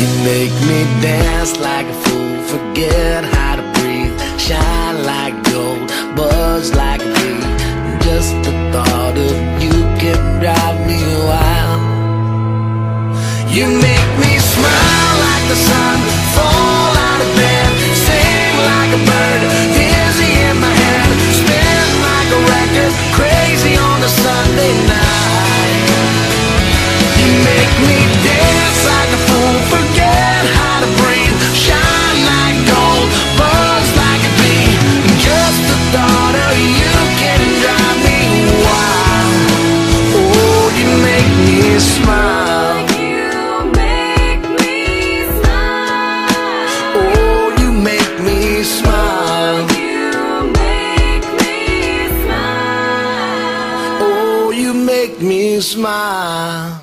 You make me dance like a fool, forget how to breathe, shine like gold, buzz like a bee. Just the thought of you can drive me wild. You make me smile like the sun, fall out of bed, sing like a bird, dizzy in my head, spin like a record, crazy on a Sunday night. You make me dance like a fool, forget how to breathe, shine like gold, buzz like a bee. Just the thought of you can drive me wild. Oh, you make me smile. Oh, you make me smile. Oh, you make me smile.